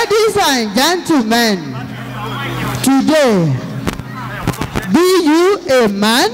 Ladies and gentlemen, today, be you a man,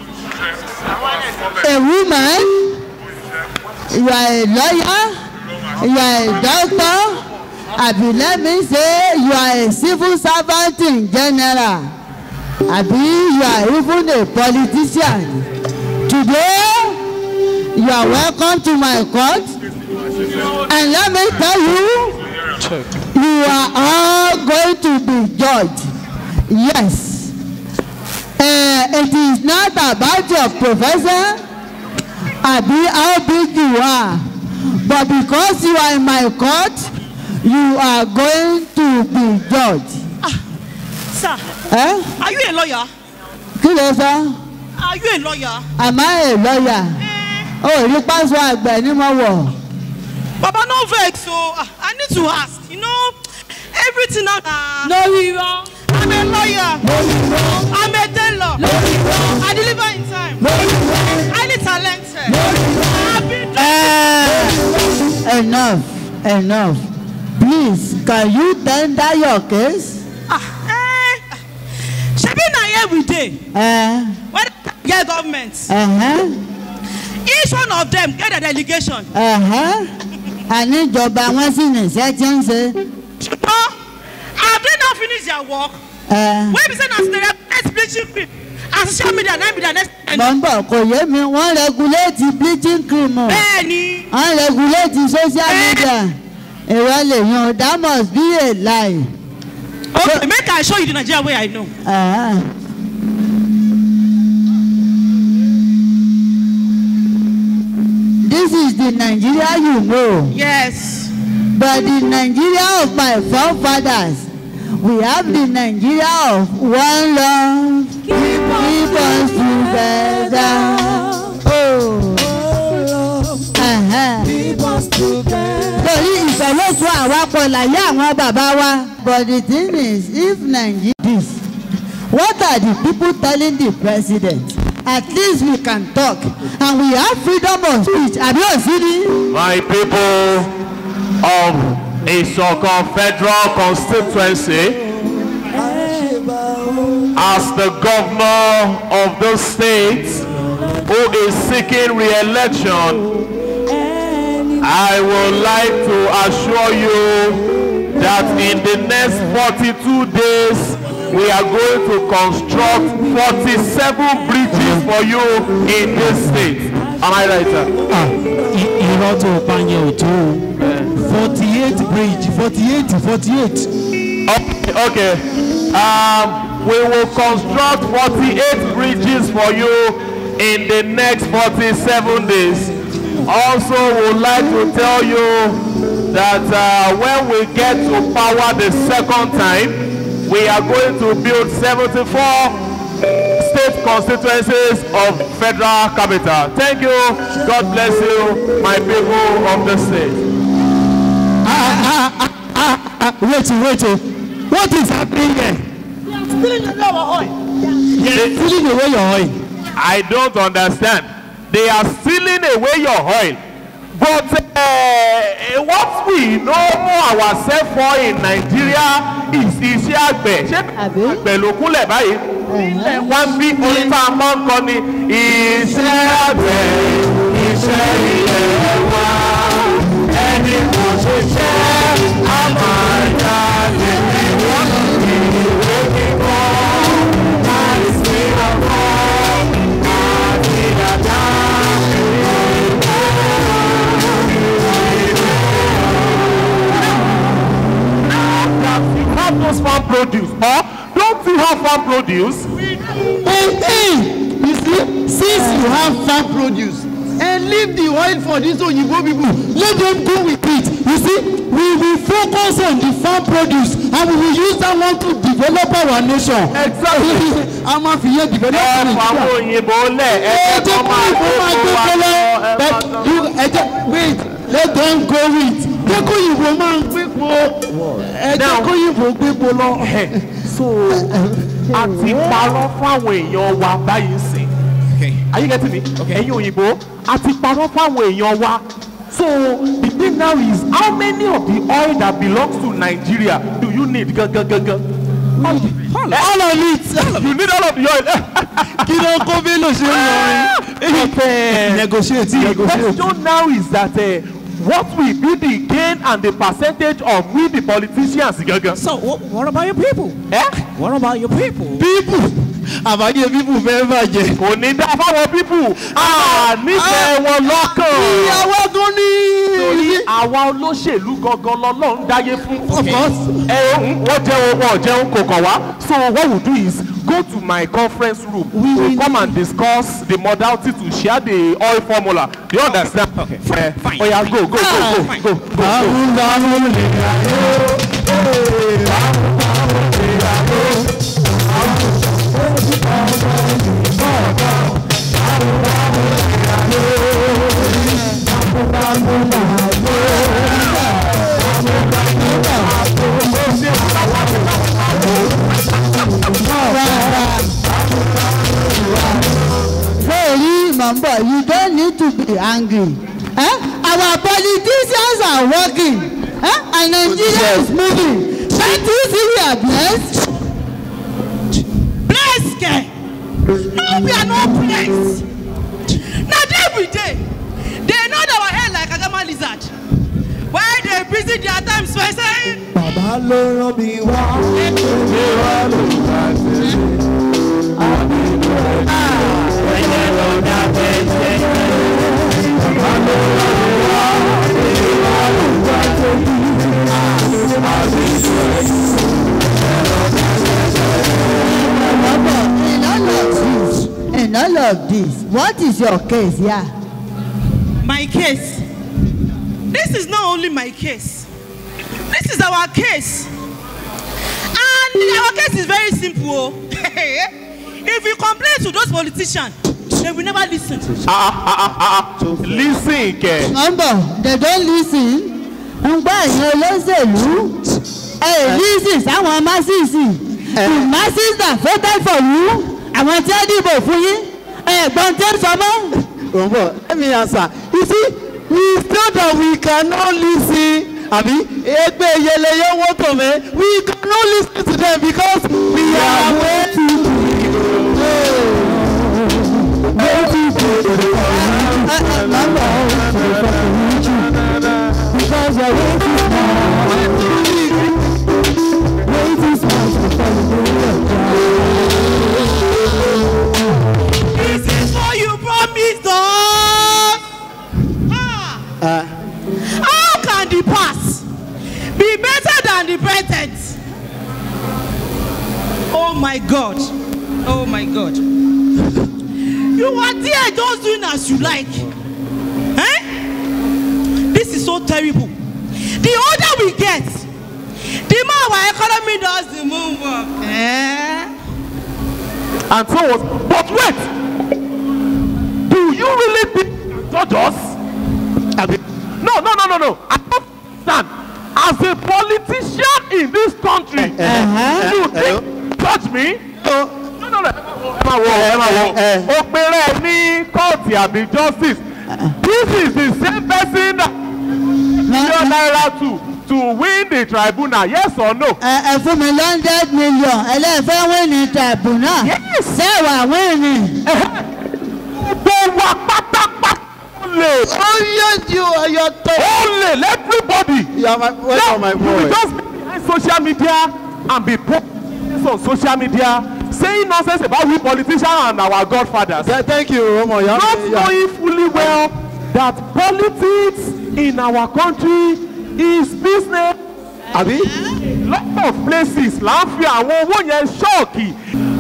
a woman, you are a lawyer, you are a doctor, let me say you are a civil servant in general, you are even a politician. Today, you are welcome to my court, and let me tell you, you are all going to be judged. Yes. It is not about your profession, how big you are, but because you are in my court, you are going to be judged. Sir, are you a lawyer? Sir? Are you a lawyer? Am I a lawyer? Oh, you pass what anymore? Baba, no vex, so I need to ask. You know, everything out no, we wrong. I'm a lawyer. No, we wrong. I'm a tailor. No, we wrong. I deliver in time. No, we wrong. Highly talented. No, we wrong. Enough. Please, can you tender your case? Shebi na every day. When they get government. Each one of them get a delegation. I need job. I want to see have they not finished their work? Where we say na bleaching cream? As social media, now be the next. Number, me one regulate bleaching cream. Benny. I regulate social media. Well, that must be a lie. Okay, make I show you the Nigeria way I know. This is the Nigeria you know. Yes. But the Nigeria of my forefathers, we have the Nigeria of one love. Keep us together. Oh. Keep us together. But the thing is, if Nigeria is, what are the people telling the president? At least we can talk, and we have freedom of speech. Have you seen it? My people of a so-called federal constituency, as the governor of the state who is seeking re-election, I would like to assure you that in the next 42 days, we are going to construct 47 bridges for you in this state. Am I right, sir? You want to ban your 48 bridge, 48. Okay. We will construct 48 bridges for you in the next 47 days. Also, would like to tell you that when we get to power the second time, we are going to build 74 state constituencies of federal capital. Thank you. God bless you, my people of the state. Wait. What is happening here? Stealing our oil. Stealing away your oil. I don't understand. They are stealing away your oil. But what we know ourselves for in Nigeria is iṣẹ́ àgbẹ̀. Ṣé àgbẹ̀ ló kúnlẹ̀ báyìí? Wọ́n bí oríta máa ń kọ́ ni iṣẹ́ àgbẹ̀, iṣẹ́ ilẹ̀ wa. Ẹni kò ṣiṣẹ́ á máa jalè. Wọ́n ní ìwé kíkọ́ láìsí ọkọ̀ àti àdá. Have those farm produce, or don't you have farm produce? You see, since you have farm produce and leave the oil for these Oyibo people, let them go with it. You see, we will focus on the farm produce and we will use that one to develop our nation. Exactly. I'm not here to develop our nation. Wait, let them go with. So, àti parọ́ fún àwọn èèyàn wa báyìí sìn. Are you getting me? Okay. Ẹ̀yin òyìnbó, àti parọ́ fún àwọn èèyàn wa So the thing now is, how many of the oil that belongs to Nigeria do you need? All of it. You need all of the oil. Negotiate. The question now is that what will be the gain and the percentage of we the politicians? So what about your people? What about your people? People fẹ́ bàjẹ́. Kò ní dá fáwọn people. Nífẹ̀ẹ́ wọn lọ́kàn. Ìyàwó tó ní. Torí àwa olóṣèlú gangan lọ́lọ́run dáyé fún. Of course. Wọ́n jẹun kò kàn wá. So what we do is go to my conference room. We come and discuss the modality to share the oil formula. Do you understand? Okay. Fine. Oh yeah, go. Remember, you don't need to be angry. Our politicians are working, and Nigeria is moving. Can't you see we are blessed? Blessed, girl. No, we are not blessed. Not every day. They know our head like a gamma lizard. Why they busy their time saying? Bàbá ló rán mi wá. In all of this, what is your case here? My case. This is not only my case. This is our case. And our case is very simple. If you complain to those politicians, they will never listen. Listen, Ke. Remember, they don't listen. Listen, someone masses. The masses that voted for you. I want to tell you for you. Let me answer. You see, we feel that we cannot listen. We cannot listen to them because we are waiting. Because we are This is what you promised us. How can the past be better than the present? Oh my God. Oh my God. You are there just doing as you like. This is so terrible. The older we get, the more our economy does the move up. And so on. But wait, do you really think judge us? No. I don't understand. As a politician in this country, you think judge me? No. Justice. This is the same person that Naira to win the tribunal, yes or no? For me, 100 million. Win the tribunal. Yes. Say we winning. Oh yes, you are your top. Only let everybody. You are my boy. Just be behind social media and be on social media saying nonsense about we politicians and our godfathers. Thank you, Romo. Not knowing fully well that politics in our country is business. Abi? Lot of places láǹfì àwọn owó yẹn ṣọ́ọ̀kì.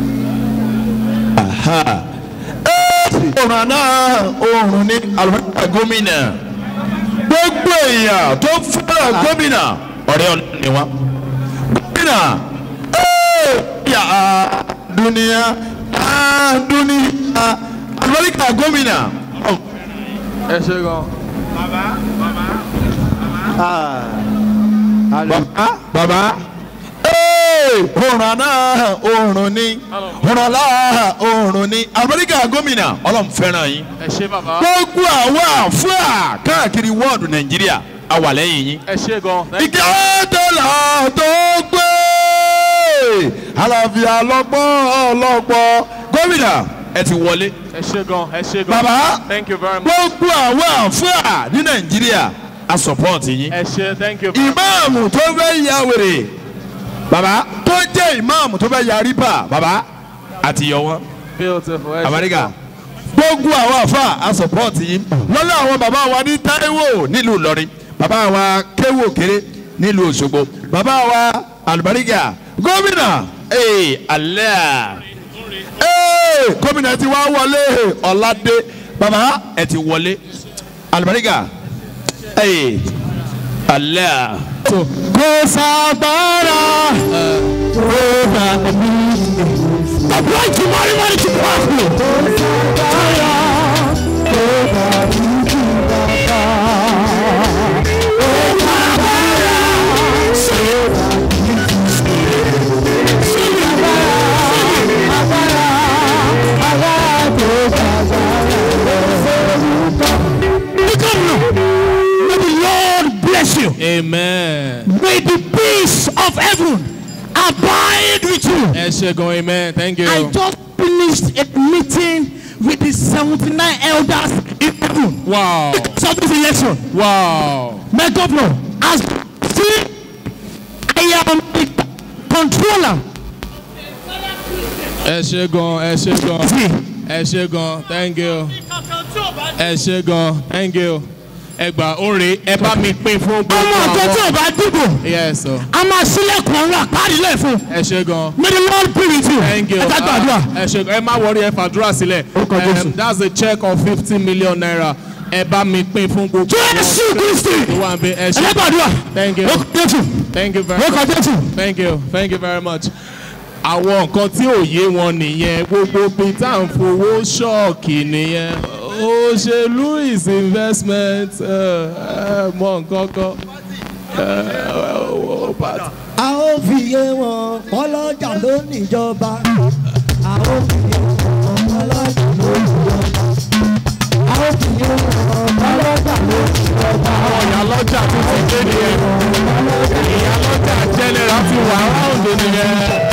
Ọ̀ràn náà oòrùn ní àlùfáà gómìnà. Gbogbo èèyàn tó fẹ́ràn gómìnà ọ̀rẹ́ ọ̀nà ni wọ́n. Gómìnà dúníà àlùfáà gómìnà. Ẹ ṣe gan. Baba. òrùn náà òrùn ni òrùn láà òrùn ni àlùbáríkà gómìnà ọlọ́run fẹ́ràn yín. ẹ ṣé bàbá. gbogbo àwọn àfúà káàkiri wọ́ọ̀dù nàìjíríà a wà lẹ́yìn yín. ẹ ṣé gan. ìkẹ́tẹ̀lá tó gbé àlàáfíà lọ́pọ̀ gómìnà ẹ ti wọlé. ẹ ṣé gan. ẹ ṣé gan. bàbá thank you very much. gbogbo àwọn àfúà ní nàìjíríà a support yín. ẹ ṣé thank you. ìmáàmù tó fẹ́ ya wèrè bàbá tó jẹ́ ìmáàmù tó fẹ́ ya rípà bàbá àti yọ wọn. beautiful. Amẹ́ríkà gbogbo àwọn àfà a support yín lọ́lá àwọn bàbá wa ní Táíwò nílùú Ìlọrin bàbá wa Kéwò Kéré nílùú Òṣogbo bàbá wa àlùbáríkà gómìnà alẹ́ gómìnà ti wá wọlé Ọ̀ládé bàbá ẹ ti wọlé àlùbáríkà alẹ́. kò sábàárà rògbà mi. àbúrò ìjùmọ̀rí mọ́ni ti pa àpò. kò sábàárà rògbà mi ti bàbá. kò sábàárà rògbà mi ti bàbá. àbára àbára tó bàbá. May the Lord bless you. amen. May the peace of heaven abide with you. ẹ ṣé gan. amen. thank you. I just finished a meeting with the 79 elders in heaven. wow. So this election, wow. my governor, as see, I am the controller. ẹ ṣé gan. ẹ ṣé gan. ẹ ṣé gan. thank you. ẹ ṣé gan. thank you. ẹgbà oore ẹ bá mi pín fún gbogbo ọmọ ọjọ́ tí o bá dìbò, yes sir. a máa sílẹ̀kùn ọ̀run àpárí lẹ̀ fún. ẹ ṣé gan. May the Lord be with you. thank you. ẹ ká gbàdúrà. ẹ ṣé gan. ẹ má wọrí ẹ fàdúrà sílẹ̀. That's a check of 50 million naira. ẹ bá mi pín fún gbogbo. Jésù Kristi. ẹ ẹ ká gbàdúrà. thank you. thank you very much. thank you very much. àwọn nǹkan tí ò yé wọn nìyẹn gbogbo bíi tá à ń fowó ṣọ́ọ̀kì nìyẹn òṣèlú is investment mọ nǹkan kan. a ó fi yé wọn ọlọ́jà ló níjọba a ó fi yé wọn ọlọ́jà ló níjọba a ó fi yé wọn ọlọ́jà ló níjọba. àwọn ìyálọ́jà tó ti dé nìyẹn ìyálọ́jà jẹ́nẹ́ra ti wà áwùjọ nìyẹn.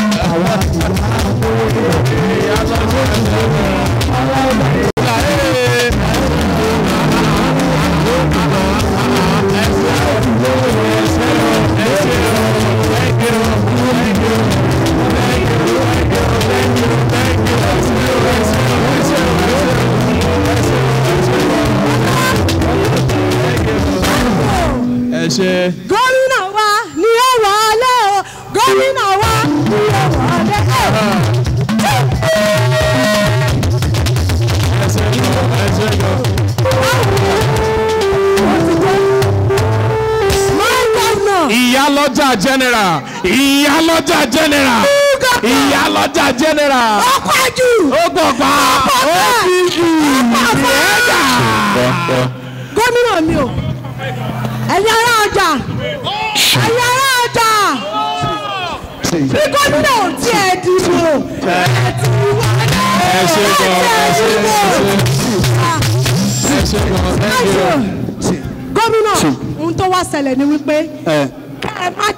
gómìnà wa ni ó wọlé o gómìnà wa ni ó wọlé ìyálọ́jà general ìyálọ́jà general ìyálọ́jà general ó pàjù ó gbọ̀gbà ó bí ìyẹ́gà. gómìnà mi o ẹ̀yin ará ọjà ẹ̀yin ará ọjà bí gómìnà ò tiẹ̀ dìbò ẹ̀ ti wọlé ẹ ṣé gan ẹ ṣé gan thank you. gómìnà ohun tó wá ṣẹlẹ̀ ni wípé ẹ má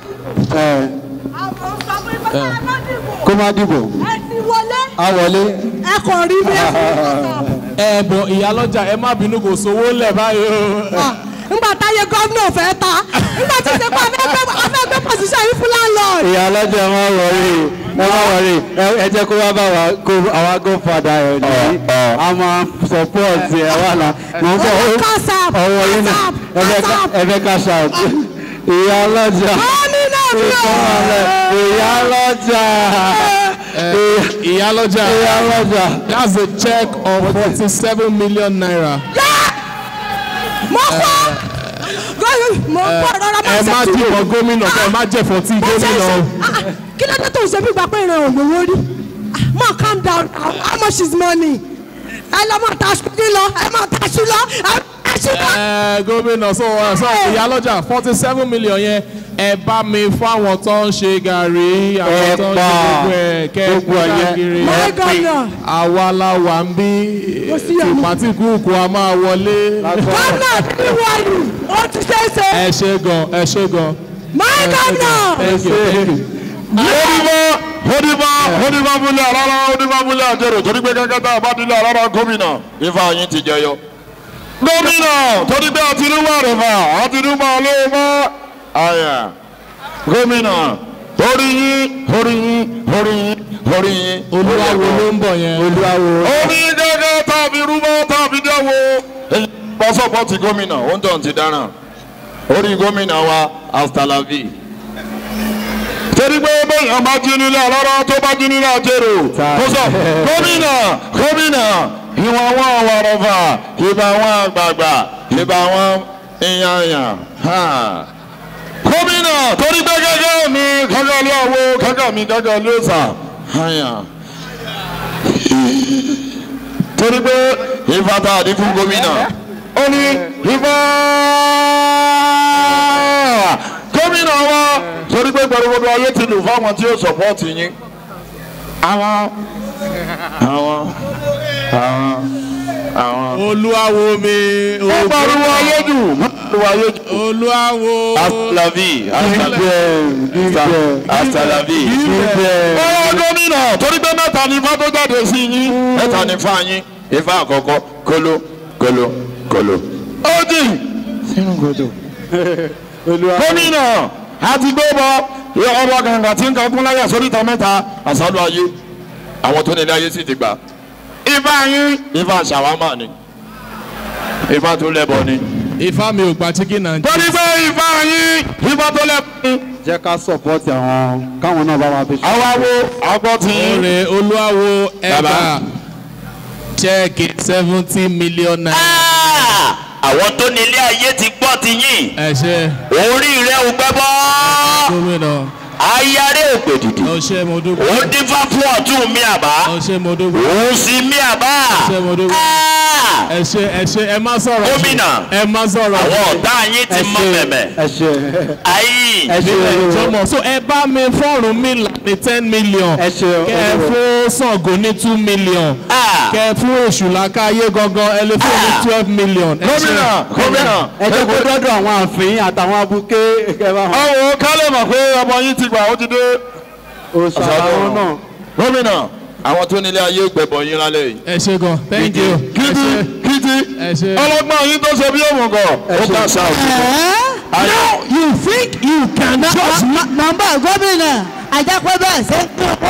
kó má dìbò. ẹ ti wọlé a wọlé. ẹ kò rí bẹ́ẹ̀. ẹ bọ̀ ìyálọ́jà ẹ má bínú kò sówó lẹ̀ báyìí o. nígbà táyé gómìnà fẹ́ ta nígbà tí ṣe pa afẹ́gbẹ́ pòṣíṣẹ́ yìí fún landlord. ìyá alájà máa wọrí ẹ jẹ́ kó wá bá wa kó àwa godfather ẹ̀ ní a máa support ẹ̀ wà náà mo ń bọ̀ ọwọ́ yín náà ẹ fẹ́ cash out ìyá alájà ìyá alájà ìyálọ́jà that's a check of 47 million naira. mo kọ́ rọra máa ẹ má dìbò gómìnà ẹ má jẹ̀fọ́ tí gómìnà. kí ló dé tó ń ṣe bí ìgbà pé ìran ògbówó rí mo calm down how much is money ẹ lọ mọ taṣu lọ ẹ mọ taṣu lọ. gómìnà sọ ìyálọ́jà 47 million yẹn ẹ bá mi fún àwọn tó ń ṣe gàrí àwọn tó ń ṣe gbogbo ẹ̀ kẹ́ẹ̀kú káàkiri àwa la wà ń bí tìpátìkúùkù a máa wọlé. gómìnà tí wọ́n yìí ó ti ṣe é ṣe. ẹ ṣe gan ẹ ṣe gan. my gómìnà. Odìbò múlẹ̀ rárá odìbò múlẹ̀ àjẹrò torí pé kẹ́kẹ́ tá a bá nílẹ̀ rárá gómìnà ifá yín ti jẹyọ. Gómìnà torí pé àtinúwà rẹ̀ fà àtinúwà ló mọ́ àyà. Gómìnà orí yín. Olúwawo ló ń bọ̀ yẹn. Olúwawo. Orí gẹ́gẹ́ tàbí rúbọ tàbí dẹ́wọ́. Pọ́sọ̀pọ̀ ti gómìnà ó ń tàn ti dáràn. Orí gómìnà wa astalavi. Torí pé bẹ́ẹ̀ bá jí nílẹ̀ ọlọ́rọ̀ tó bá jí nílẹ̀ àjẹrò. Mo sọ gómìnà ìwọ̀n wọn àwàrọ̀fà ìbá wọn àgbààgbà ìbá wọn ìyànyàn. Gómìnà torí pé gẹ́gẹ́ mi gẹ́gẹ́ lé àwo gẹ́gẹ́ mi gẹ́gẹ́ lé sà. Torí pé ìfà tá a di fún gómìnà. Ó ní ìfà gómìnà wa torí pé gbẹrùgbọdọ ayé ti lù fáwọn tí ó sọpọ́ọ̀tì yín. Àwọn. Olúwawo mi. Ó pariwo ayé jù. Olúwawo. Astalavi. Ọ̀rọ̀ gómìnà torí pé mẹ́ta ni ifá tó jáde sí yín. Mẹ́ta ni ifá yín. Ifá àkọ́kọ́ kóló. Ó dì sínú gòdò. Gómìnà àti gbọ́bọ̀ ọba gàngàn tí ń kankún láyà sórí ìta mẹ́ta àsálù ayé. Àwọn tó nílé ayé sì ti gbà. Ifá yín. Ifá ṣàwámà ni. Ifá tó lẹ́bọ ni. Ifá mi ò gba chicken and torí pé ifá yín ifá tó lẹ́bọ. jẹ́ ká support àwọn káwọn náà bá wa fi ṣe. àwa wo àgbọ̀ tí. Ọ̀rẹ́ Olúwawo ẹ̀ka chẹ́ẹ̀kì 70 million naira. Àwọn tó nílé ayé ti gbọ́ ti yín. Ẹ ṣe. Orí rẹ̀ ò gbẹ́ bọ́. Gómìnà. Ayáré òpè dìdì. Ó ṣe mo dúpẹ́. Ó dífá fún ọ̀tún mi àbá. Ó ṣe mo dúpẹ́. Òun sì mi àbá. Ó ṣe mo dúpẹ́. Ẹ ṣe ẹ má sọ̀rọ̀. Gómìnà. Ẹ má sọ̀rọ̀. Àwọn ọ̀tá yín ti mọ bẹ̀bẹ̀. ẹ ṣe Ayé. ẹ ṣe Jọmọ so ẹ bá mi fọ́ọ̀rùn mi là ní 10 million. ẹ ṣe Kẹ ẹ fún Ṣàngó ní 2 million. Kẹ ẹ fún Èṣùlàkà ayé gangan ẹ lè fún ní 12 million. Gómìnà. ẹ jẹ́ kó dọ́dọ̀ àwọn àfin àtàwọn abuké kẹfà hàn. ọwọ́ kálẹ̀ mọ̀ pé ọmọ yín ti gbà ó ti dé. òṣàlàwọ̀ náà. Gómìnà àwọn tó nílé ayé gbẹ̀bọ̀ yín lálẹ́ yìí. Ẹ ṣe gan thank you. kìtì Ẹ ṣe. ọlọ́gbọ́n yín tó ṣe bí òmùgọ̀ ó kà sá òkú. Now you think you can judge number gómìnà àjẹpẹ́ bẹ́ẹ̀ ṣe.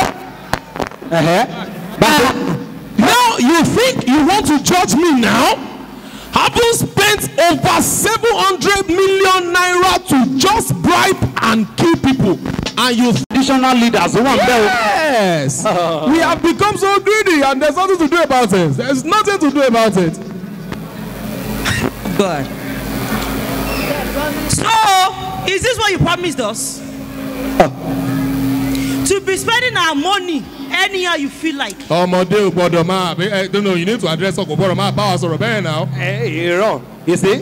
Now you think you want to judge me now? Having spent over 700 million naira to just bribe and kill people, and you traditional leaders wọ́n bẹ́ẹ̀ o. yes, we have become so greedy, and there's nothing to do about it. There's nothing to do about it. God. So, is this what you promised us? To be spending our money anyhow you feel like. Ọmọdé ò gbọ́dọ̀ máa no, you need to address ọkọ̀ gbọ́dọ̀ máa bá wa sọ̀rọ̀ bẹ́ẹ̀ náà. irọ́ ìsè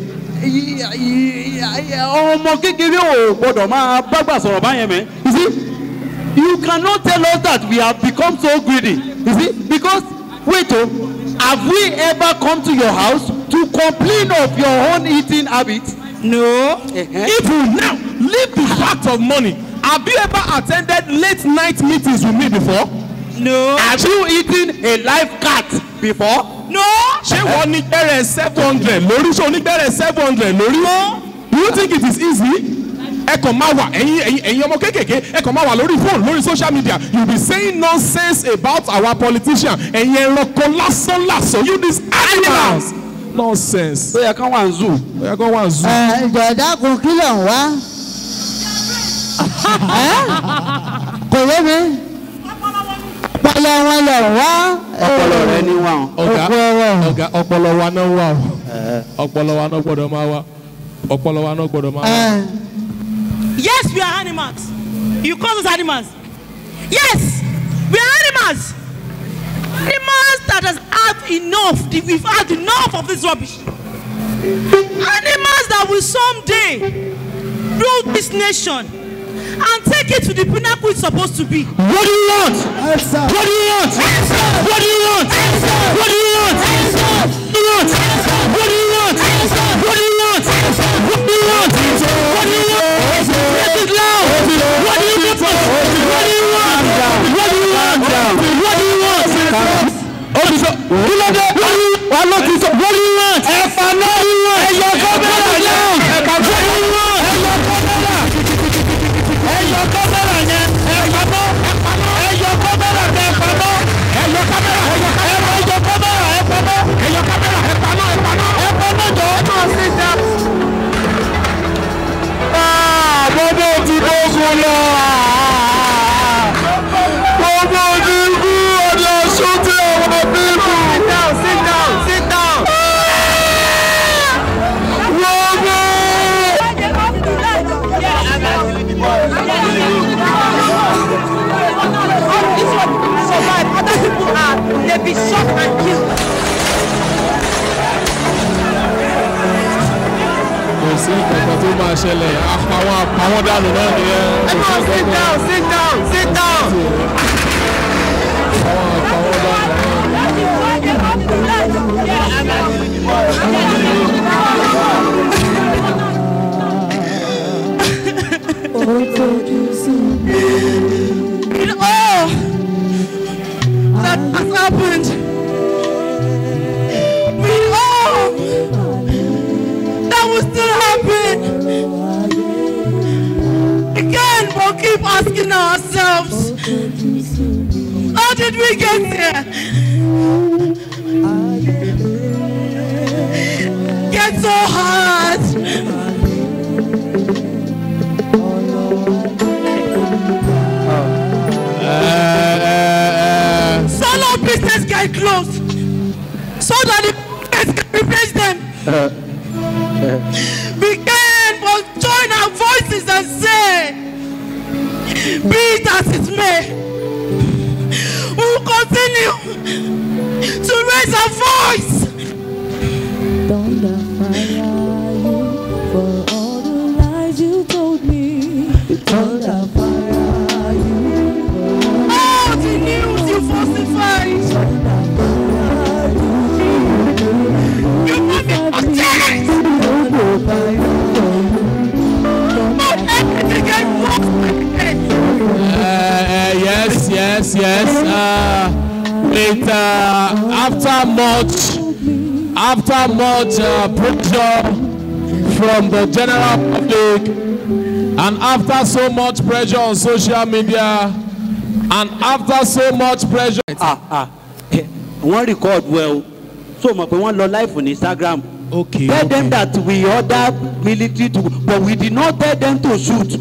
ọmọ kékeré ò gbọ́dọ̀ máa bágbà sọ̀rọ̀ báyẹn mẹ́. you see you cannot tell us that we have become so greedy. you see because wait o have we ever come to your house to complain of your own eating habits. No. If you now leave the fact of money, have you ever attended late night meetings with me before? No. have you eaten a live cat before. No. Ṣé wọ́n ní gbẹ́rẹ̀ 700 lórí? Ṣé o ní gbẹ́rẹ̀ 700 lórí? Do you think it is easy? Ẹ kàn máa wà ẹ̀yin ọmọ kékèké ẹ kàn máa wà lórí phone lórí social media you be saying nonsense about our politicians ẹ̀yin ẹranko lásán lásán you these animals nonsense. ó yẹ kán wà ń zoo. Ó yẹ kán wà ń zoo. Ìjọ̀dá kun kí ló ń wá? Kò yé mi. Ọpọlọ wọn lọ wá. ọpọlọ rẹ ní wà. Ọ̀gá ọpọlọ wa náà wà o. Ọpọlọ wa náà gbọ́dọ̀ máa wá. Ọpọlọ wa náà gbọ́dọ̀ máa wá. Yes, we are animals. You call us animals. Yes, we are animals. Animals that has had enough. We've had enough of this rubbish. Animals that will someday rule this nation. and take it to the pinnacle it's supposed to be. What do you want? Answer. What do you want? What do you want? What do you want? What do you want? What do you want? What do you want? What do you want? What do you want? Let it loud. What do you want? What do you want? What do you want? What do you want? Officer, kí ló dé? Wà ló ti sọ. What do you want? Ẹ̀fà náà ẹ̀yọ̀ kọ́mẹ́rà yẹn. Ẹ̀fà what do you want? Ẹ̀yọ̀ kọ́mẹ́rà. Ẹ̀yọ̀ kọ́mẹ́rà yẹn. Ẹ̀fà náà. Ẹ̀yọ̀ kọ́mẹ́rà yẹn. Ẹ̀fà náà. Ẹ̀yọ̀ kọ́mẹ́rà. Ẹ̀yọ̀ kọ́mẹ́rà. Ẹ̀fà náà. Ẹ̀yọ̀ kọ́mẹ́rà. Ẹ̀fà náà. Ẹ̀fà náà. Ẹ̀fà náà jọ. Ẹ̀fà náà sì dá. Bọ́dọ̀ ti gbógun lọ. Bọ́dọ̀ ti kú ọ̀dọ̀ ṣútì àwọn bíbù. Sit down. Sit down. They be shot and killed. Kò sí ìkọ̀kọ̀ tó máa ṣẹlẹ̀ àpàwọn dànù náà nìyẹn. Sit down. Sit down. Sit down. Àpàwọn dànù náà. In all that has happened, we all that will still happen. Again, we'll keep asking ourselves, how did we get here? Get so hard. Solo business get closed so that the business can replace them. We can but join our voices and say, be it as it may, we will continue to raise our voice. Thunder fire you for all the lies you told me. Thunder fire you for all the news you falsified. Thunder fire you put me on tears. Not everything get lost. Yes. After much pressure from the general public, and after so much pressure on social media, and after so much pressure. One record well, so much one live on Instagram. Okay. Tell them that we order military to, but we did not tell them to shoot.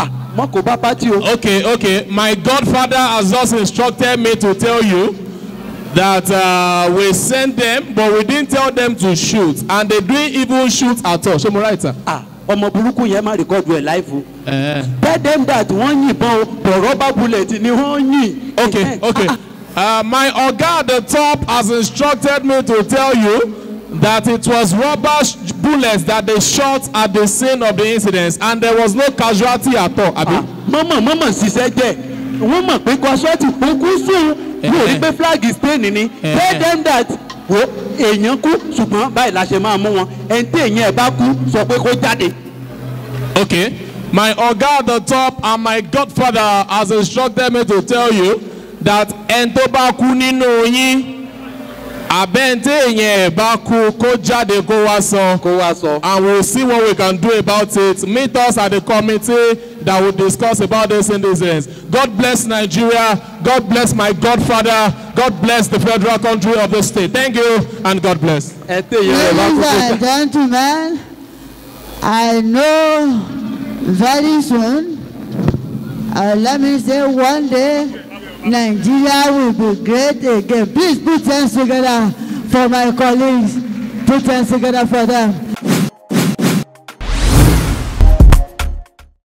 Okay. My godfather has just instructed me to tell you that we sent them, but we didn't tell them to shoot, and they didn't even shoot at all. Show me right, sir. Ọmọ burúkú yẹn máa record well live. Tell them that wọ́n yìnbọn the rubber bullet ni wọ́n yìn. Okay. My oga at the top has instructed me to tell you that it was rubber bullets that they shot at the scene of the incidents, and there was no casualty at all. Mama ṣiṣẹ́ jẹ́ wọ́n mọ̀ pé casualty kúkú sùn yóò rí pé flag is staying ní. Tell them that èèyàn kú ṣùgbọ́n báyìí la ṣe máa mú wọn ẹni tí èèyàn ẹ̀ bá kú sọ pé kó jáde. Okay, my oga at the top and my godfather has instructed me to tell you that ẹni tó bá kú nínú yín abẹ́ntẹ́ èèyàn ẹ̀ bá kú kó jáde kó wá sọ. And we'll see what we can do about it. Meet us at the committee that will discuss about this incidents. God bless Nigeria. God bless my godfather. God bless the federal country of the state. Thank you and God bless. Ladies and gentlemen, I know very soon, let me say one day, Nigeria will be great again. Please put hands together for my colleagues. Put hands together for them.